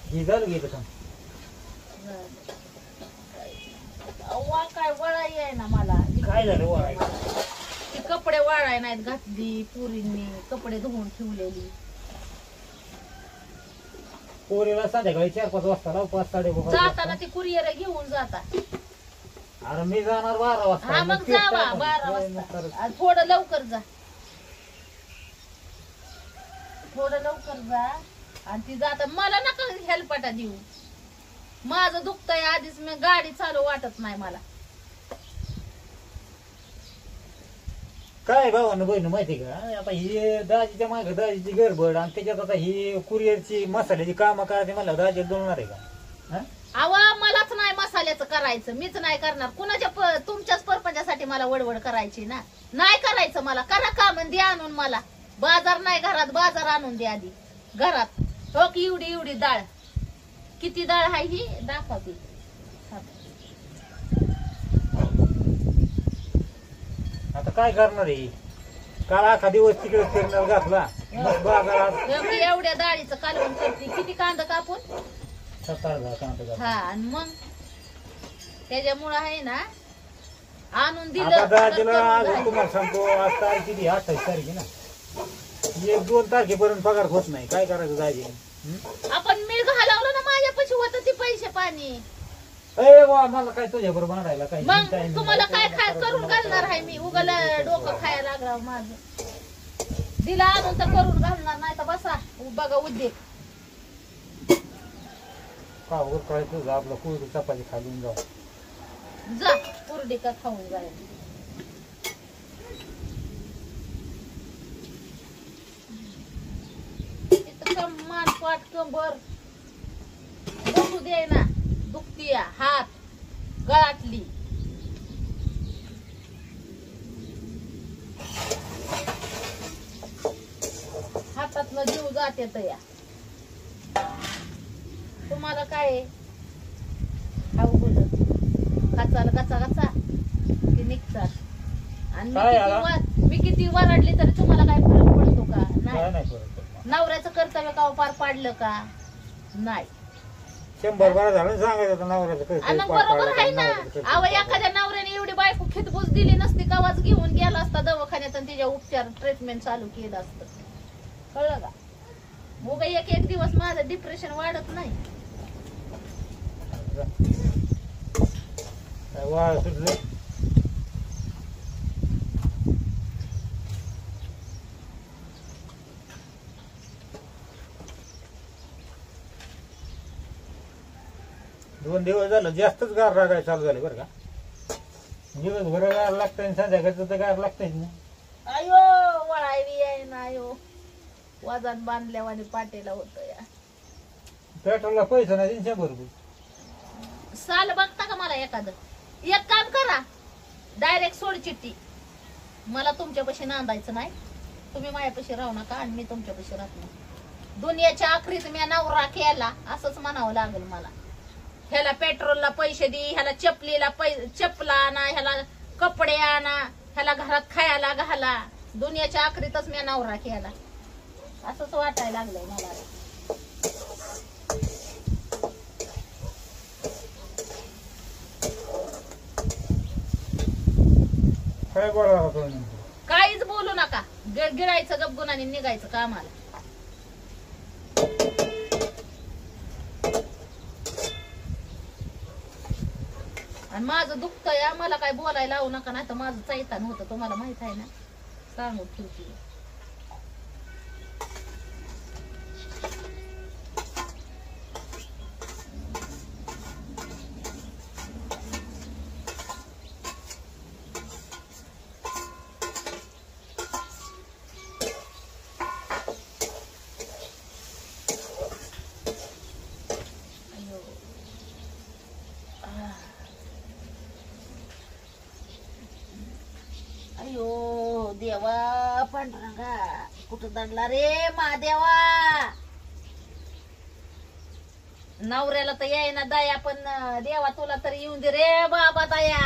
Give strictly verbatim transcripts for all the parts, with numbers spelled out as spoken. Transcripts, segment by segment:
ही झालं गेलं का अव्वा काय वळाई आहे ना मला. काय झालं वळाय ती कपडे वाळाय नाहीत घातली पुरींनी कपडे धुवून ठेवलेली. पोरीला संध्याकाळी चार पाच वाजता लाव पाच साडे जाताना ती कुरिअर घेऊन जाता. अरे मी जाणार बारा वाजता. हा मग जावा बारा वाजता. थोडं लवकर जा थोडं लवकर जा. आणि ती जाता मला नका हेल्पाटा देऊ. माझं दुखतंय आधीच मी गाडी चालू वाटत नाही मला. काय भावानं बहिण माहिती का आता ही दाजीच्या मागे दाजीची गडबड आणि त्याच्यात आता ही कुरिअरची मसाल्याची कामं करायची मला दाजी दोनणार आहे का? अव मलाच नाही मसाल्याचं करायचं. मीच नाही करणार. कुणाच्या तुमच्याच परपंचासाठी मला वडवड करायची ना. नाही करायचं मला. करा काम द्या आणून मला. बाजार नाही घरात बाजार आणून द्या आधी घरात. हो की एवढी एवढी डाळ किती डाळ आहे ही दाखवते. आता काय करणार आहे काल अखा दिवस तिकडे फिरणार घातला बाजारात एवढ्या डाळीचं कालवण करते. किती कांदा कापून सत्तर कांदा. हा आणि मग त्याच्यामुळं आहे ना आणून आता दिलं. दाजीला अजून तुम्हाला सांगतो आज तारीख किती अठ्ठावीस तारीख आहे ना. एक दोन तारखेपर्यंत पगार होत नाही. काय करायचं दाजी? आपण मी घालवलं ना माझ्यापाशी होत ती पैसे पाणी. अरे वा मला काय तुझ्या बरोबर म्हणायला काय मग तुम्हाला काय काय करून घालणार आहे मी. उगाला डोकं खायला लागला माझं. दिला आणून तर करून घालणार नाही तर बसा बघा उद्योग. का काय तुझं आपलं कुरडी चपाती खालून जाऊ जा कुरडी का खाऊन जाय. इतकं मान पाठ कंबर बसू दे ना. दुखती हात गळातली. हातातलं जीव जाते तया. तुम्हाला काय खाऊ बोल खाचाल गचा गचा की निघतात. आणि मी किती वर मी किती वरडली तरी तुम्हाला काय फरक पडतो का? नाही. नवऱ्याचं कर्तव्य का पार पाडलं का? नाही. शंभर बारा झालं सांगायचं नवऱ्याचं. मग बरोबर आहे ना. अव एखाद्या नवऱ्याने एवढी बायको खितबूस दिली नसती कावाच घेऊन गेला असता दवाखान्यात आणि तिच्या उपचार ट्रीटमेंट चालू केलं असतं. कळलं का? मग एक एक दिवस माझं डिप्रेशन वाढत नाही. वाळ सुटले दोन दिवस झालं जास्तच गार रागाय चालू झाले बरं का. दिवसभर गार लागतंय आणि संध्याकाळचं तर गार लागतंय ना. अयो वळावी आहे ना. अयो वजन बांधल्यावानी पाटेला होत या. पेट्रोलला पैसा नाही तीनशे रुपये. साल बघता का मला एखादं. एक काम करा डायरेक्ट सोड चिठ्ठी. मला तुमच्यापाशी नांदायचं नाही. तुम्ही माझ्यापाशी राहू नका आणि मी तुमच्यापाशी राहत नाही. दुनियाच्या आखरीत मी नवरा केला असंच म्हणावं लागेल मला. ह्याला पेट्रोलला पैसे दे. ह्याला चपलीला पै चपला आणा. ह्याला कपडे आणा. ह्याला घरात खायला घाला. दुनियाच्या आखरीतच मी नवरा केला असंच वाटायला लागलंय मला. काय बोला काहीच बोलू नका. गिळायचं गपगुणाने निघायचं कामाला. आणि माझं दुखतंय मला काय बोलायला लावू नका नाही तर माझं चैतान होतं. तुम्हाला माहित आहे ना. सांगू ठेवते. अयो देवा पांडुरंगा कुठं दडला रे महादेवा. नवऱ्याला तर येईना दया पण देवा तुला तरी येऊन दे रे बाबा दया.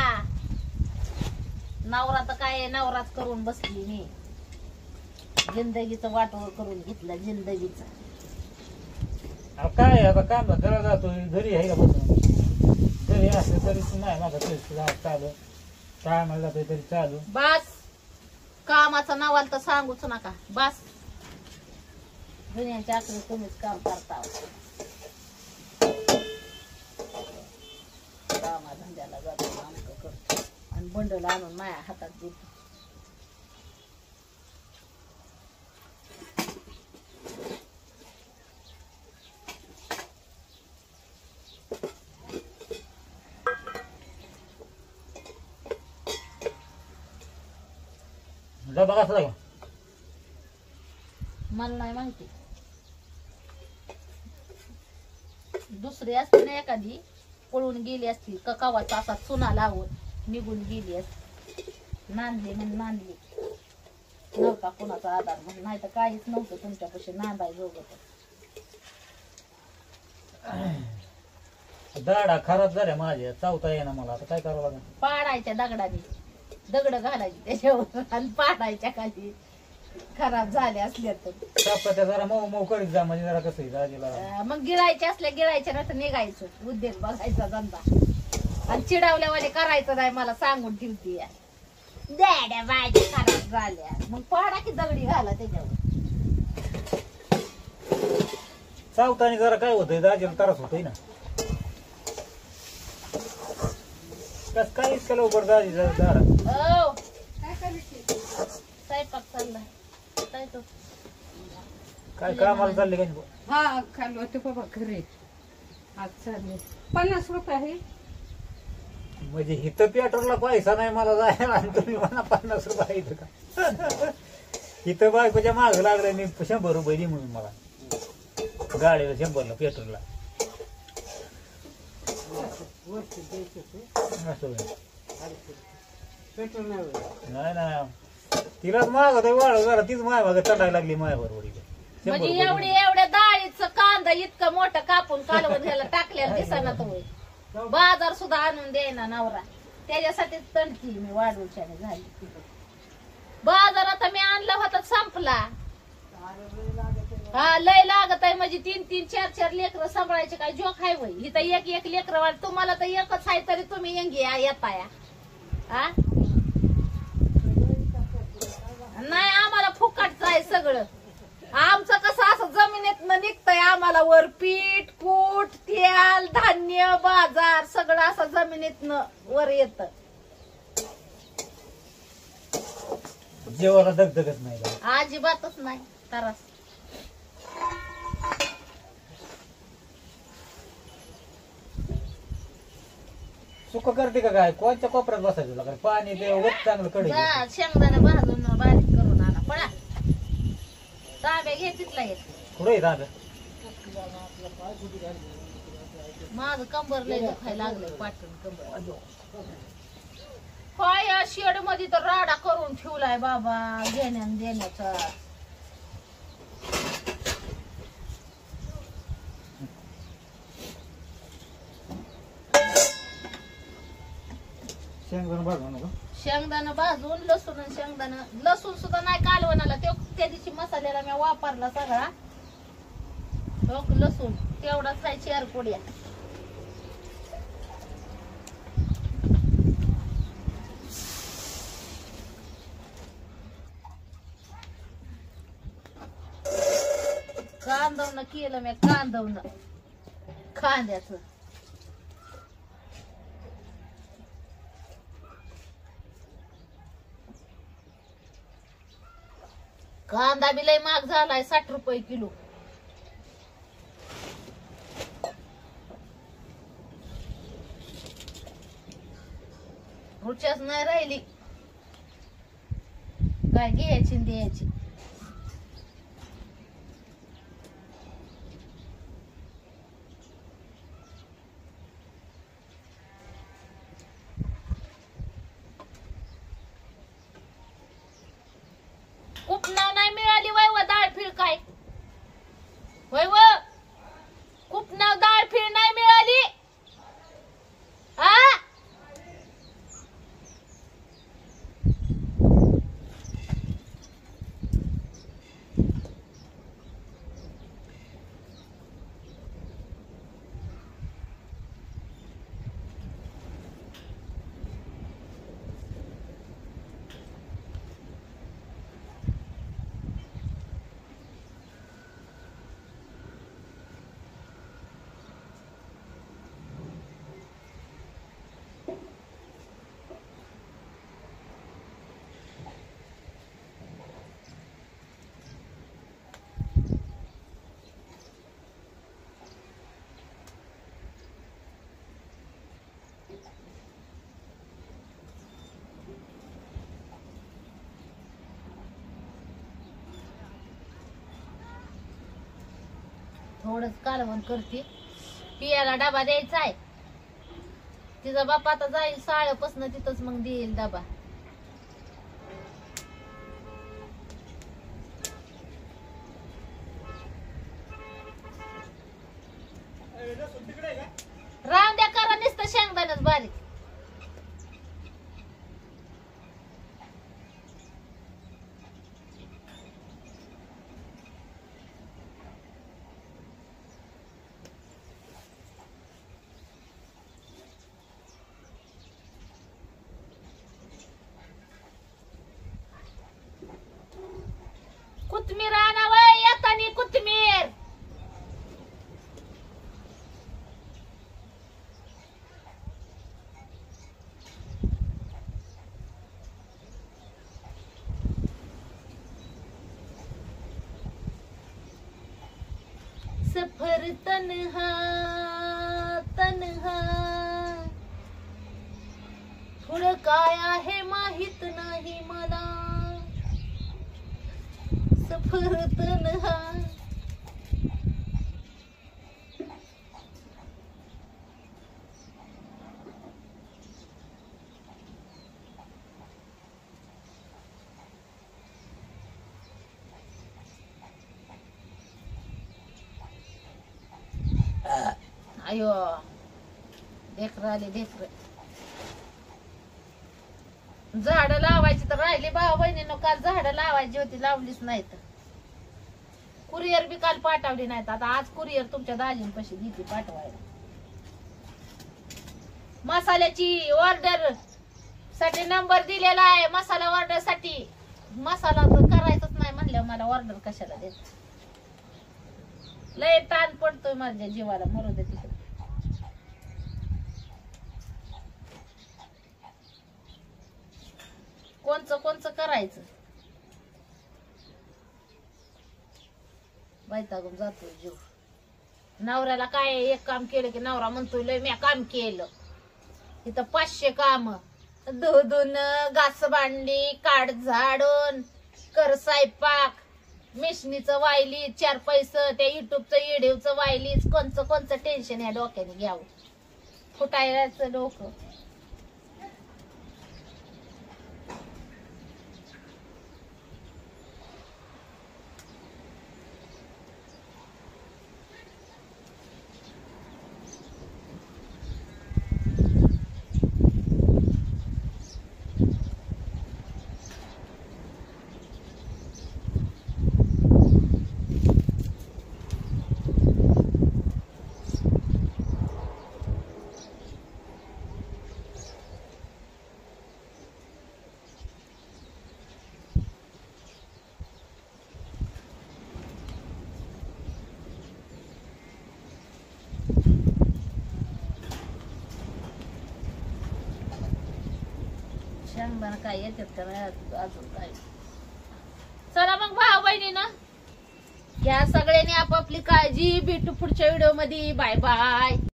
नवरा तर काय नवराच करून बसली मी. जिंदगीचं वाटोळ करून घेतलं जिंदगीचं. अहो काय आता काम धंदा जातोय घरी आहे का बसून घरी असलं तरी नाही माझा तरी चालू काय मला जातोय तरी चालू बस कामाचं नावाला तर सांगूच नका बस दुनियाच्या आकडे तुम्हीच काम करता कामा धंद्याला जातो आमचं करतो आणि बंडल आणून माझ्या हातात देतो डबा कसला का मला नाही माहिती दुसरी असती ना एखादी पळून गेली असती का कवाचा असा चुना लावून निघून गेली असती नांदली म्हणून नांदली नव्हता कोणाचा आधार म्हणून नाही तर काहीच नव्हतं तुमच्यापाशी नांदाय जोगत दाडा खराब झाल्या माझ्या चावता येईना मला आता काय करावं लागेल पाडायच्या दगडाने दगड घालायची त्याच्यावर आणि पाडायच्या खाली खराब झाल्या असल्या तर त्या जरा मऊ मऊ करीत जा म्हणजे जरा कसं आहे दाजीला अं, मग गिरायच्या असल्या गिरायच्या ना तर निघायचं उद्योग बघायचा धंदा आणि चिडावल्यावाले करायचं नाही मला सांगून ठेवती द्याड्या बायच्या खराब झाल्या मग पाडा की दगडी घाला त्याच्यावर चावताना जरा काय होतंय दाजीला त्रास होतोय ना कस काय इतकं लवकर दाजी दाडा ओ स्वयंपाक चाललाय काय तो काय कामाला चालले काय हा खाल्लं होते बाबा खरे आज चालले पन्नास रुपये आहे म्हणजे इथं पेट्रोलला पैसा नाही मला जायला आणि तुम्ही मला पन्नास रुपये इथं का इथं बायकोच्या माग लागलं मी शंभर रुपये दे म्हणून मला गाडीला शंभरला पेट्रोलला असं होय. पेट्रोल नाही नाही नाही तिलाच माग होतं वाढ जरा तीच माय माग चढायला लागली माय बरोबर म्हणजे एवढी एवढ्या डाळीचं कांदा इतकं मोठं कापून कालवून घ्यायला टाकलेलं दिसाना तो होय. बाजार सुद्धा आणून द्यायना नवरा त्याच्यासाठी तणकी मी वाढवच्याने झाली बाजार आता मी आणला होता संपला हा लय लागत आहे म्हणजे तीन तीन चार चार लेकर सांभाळायचे काय जोक आहे वय इथं एक एक लेकर वाढ तुम्हाला तर एकच आहे तरी तुम्ही यंगी येताया हा नाही आम्हाला फुकटच आहे सगळं आमचं कसं असं जमिनीतनं निघतंय आम्हाला वर पीठ कूट तेल धान्य बाजार सगळं असं जमिनीतनं वर येत जेवायला दगदगच नाही का? अजिबातच नाही त्रास सुख करते का काय कोणत्या कोपऱ्यात बसायचं लागलं पाणी ते वत चांगलं कडे जा, शेंगदाणा भाजून बारीक करून आणा पळा ताब्या घे तिथला एक कुठे दादा माझं कंबर लय दुखायला लागलंय पाठून कंबर काय या शेड मध्ये तर राडा करून ठेवलाय बाबा घेण्या देण्याचा शेंगदाणा भाजू नका शेंगदाणा भाजून लसूण आणि शेंगदाणा लसूण सुद्धा नाही कालवणाला तो त्या दिवशी मसाल्याला मी वापरला सगळा हो लसूण तेवढाच काय चार कोड्या कांदवणं केलं मी कांदवणं कांद्याचं कांदा बी लय महाग झालाय साठ रुपये किलो रुच्याच नाही राहिली काय घ्यायची न द्यायची खूप नाव नाही मिळाली वय व डाळ फिळ काय वय व खूप नाव डाळ फिळ नाही मिळाली आ एवढंच कालवण करते. पियाला डबा द्यायचा आहे. तिचा बाप आता जाईल शाळेपासून तिथंच मग देईल डबा. राम द्या करा नुसतं शेंगदाणच बारीक. कोथमीर आणावं येतानी कोथमीर. सफर तन्हा तन्हा पुढं काय आहे माहित नाही मला. सफर तन्हा. अयो ढेकर आले ढेकर. झाड लावायची तर राहिली भाऊ बहिणीनं. काल झाड लावायची होती लावलीच नाहीत. कुरिअर बी काल पाठवली नाहीत. आता आज कुरिअर तुमच्या दाजींपाशी घेतली पाठवायला. मसाल्याची ऑर्डर साठी नंबर दिलेला आहे. मसाला ऑर्डर साठी. मसाला तर करायचाच नाही म्हणल्यावर मला ऑर्डर कशाला देत. लय ताण पडतोय माझ्या जीवाला. मरू दे तिकडे. कोणचं कोणचं करायचं. वैतागून जातोय जीव. नवऱ्याला काय एक काम केलं की नवरा म्हणतोय लय मी काम केलं. इथं पाचशे काम. धुधून घास भांडी काढ झाडून कर स्वयंपाक. मिशनीचं वायली चार पैसे. त्या युट्यूबचं युट्यूबचं वायलीच. कोणचं कोणचं टेन्शन या डोक्याने घ्यावं. फुटायचं डोकं. शेंगदाणा काय येतात का नाही अजून काय. चला मग भाऊ बहिणीनं घ्या सगळ्यांनी आपापली काळजी. भेटू पुढच्या व्हिडिओ मध्ये. Bye bye.